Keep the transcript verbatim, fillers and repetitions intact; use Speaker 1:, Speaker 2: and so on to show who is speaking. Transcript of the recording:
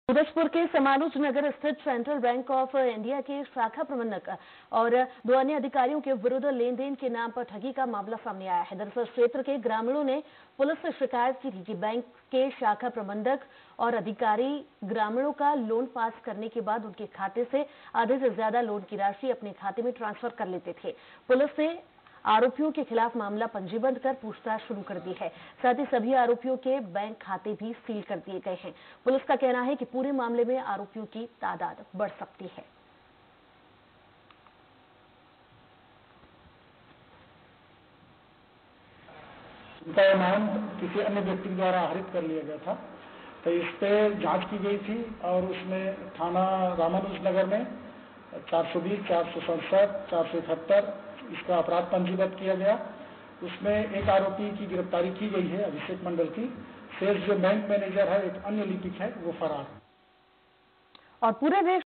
Speaker 1: सूरजपुर के समानुज नगर स्थित central bank of India के शाखा प्रबंधक और दो अन्य अधिकारियों के विरुद्ध लेन देन के नाम पर ठगी का मामला सामने आया है। दरअसल क्षेत्र के ग्रामीणों ने पुलिस से शिकायत की थी कि बैंक के शाखा प्रबंधक और अधिकारी ग्रामीणों का लोन पास करने के बाद उनके खाते से आधे से ज्यादा लोन की राशि अपने खाते में ट्रांसफर कर लेते थे। पुलिस ने आरोपियों के खिलाफ मामला पंजीबद्ध कर पूछताछ शुरू कर दी है। साथ ही सभी आरोपियों के बैंक खाते भी सील कर दिए गए हैं। पुलिस का कहना है कि पूरे मामले में आरोपियों की तादाद बढ़ सकती है।
Speaker 2: उनका अमाउंट किसी अन्य व्यक्ति द्वारा आहरित कर लिया गया था, तो इस पे जांच की गई थी और उसमें थाना रामानुज नगर में चार सौ बीस, चार सौ सड़सठ, चार सौ इकहत्तर इसका अपराध पंजीबद्ध किया गया। उसमें एक आरोपी की गिरफ्तारी की गई है, अभिषेक मंडल की। शेष जो बैंक मैनेजर है, एक अन्य लिपिक है, वो फरार है।
Speaker 1: और पूरे देश